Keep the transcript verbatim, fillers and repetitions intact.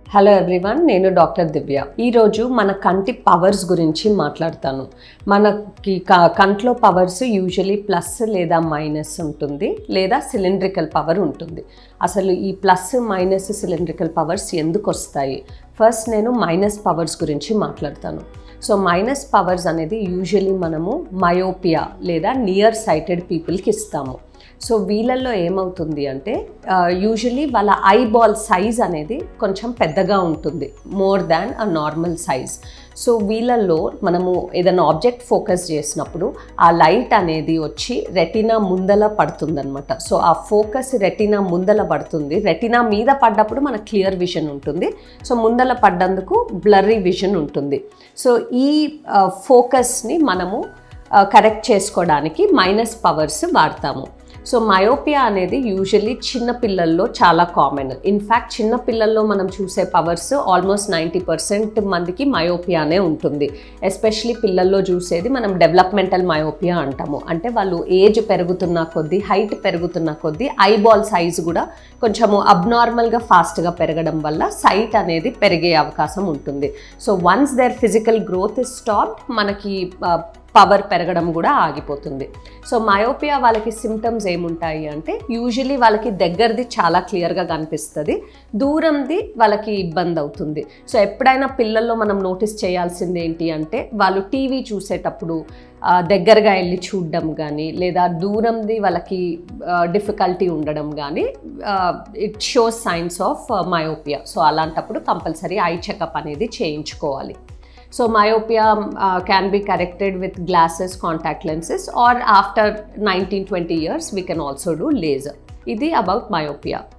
Hello everyone, నేను doctor Divya. ఈరోజు మన కంటి పవర్స్ గురించి మాట్లాడతాను. మనకి కంట్లో పవర్స్ యూజువలీ ప్లస్ లేదా మైనస్ ఉంటుంది, లేదా సిలిండ్రికల్ పవర్ ఉంటుంది. అసలు ఈ ప్లస్ మైనస్ సిలిండ్రికల్ పవర్స్ ఎందుకు వస్తాయి? ఫస్ట్ నేను మైనస్ పవర్స్ గురించి మాట్లాడతాను. సో మైనస్ పవర్స్ అనేది యూజువలీ మనము మయోపియా లేదా నియర్ సైటెడ్ పీపుల్కి ఇస్తాము. సో వీళ్ళల్లో ఏమవుతుంది అంటే యూజువలీ వాళ్ళ ఐబాల్ సైజ్ అనేది కొంచెం పెద్దగా ఉంటుంది, more than a normal size. So వీళ్ళల్లో మనము ఏదైనా ఆబ్జెక్ట్ ఫోకస్ చేసినప్పుడు ఆ లైట్ అనేది వచ్చి రెటినా ముందల పడుతుంది అనమాట. సో ఆ ఫోకస్ రెటినా ముందల పడుతుంది. రెటినా మీద పడ్డప్పుడు మనకు క్లియర్ విజన్ ఉంటుంది, సో ముందల పడ్డందుకు బ్లర్రీ విజన్ ఉంటుంది. సో ఈ ఫోకస్ని మనము కరెక్ట్ చేసుకోవడానికి మైనస్ పవర్స్ వాడతాము. సో మయోపియా అనేది యూజువల్లీ చిన్న పిల్లల్లో చాలా కామన్. ఇన్ఫ్యాక్ట్ చిన్న పిల్లల్లో మనం చూసే పవర్స్ ఆల్మోస్ట్ నైంటీ పర్సెంట్ మందికి మయోపియానే ఉంటుంది. ఎస్పెషలీ పిల్లల్లో చూసేది మనం డెవలప్మెంటల్ మయోపియా అంటాము. అంటే వాళ్ళు ఏజ్ పెరుగుతున్న కొద్దీ, హైట్ పెరుగుతున్న కొద్దీ ఐబాల్ సైజ్ కూడా కొంచెము అబ్నార్మల్గా ఫాస్ట్గా పెరగడం వల్ల సైట్ అనేది పెరిగే అవకాశం ఉంటుంది. So once their physical growth is stopped, మనకి పవర్ పెరగడం కూడా ఆగిపోతుంది. సో మయోపియా వాళ్ళకి సిమ్టమ్స్ ఏముంటాయి అంటే యూజువలీ వాళ్ళకి దగ్గరది చాలా క్లియర్గా కనిపిస్తుంది, దూరంది వాళ్ళకి ఇబ్బంది అవుతుంది. సో ఎప్పుడైనా పిల్లల్లో మనం నోటీస్ చేయాల్సింది ఏంటి అంటే వాళ్ళు టీవీ చూసేటప్పుడు దగ్గరగా వెళ్ళి చూడడం కానీ, లేదా దూరంది వాళ్ళకి డిఫికల్టీ ఉండడం కానీ it shows signs of myopia. So అలాంటప్పుడు కంపల్సరీ ఐ చెకప్ అనేది చేయించుకోవాలి. So myopia uh, can be corrected with glasses, contact lenses, or after nineteen to twenty years we can also do laser. Idi about myopia.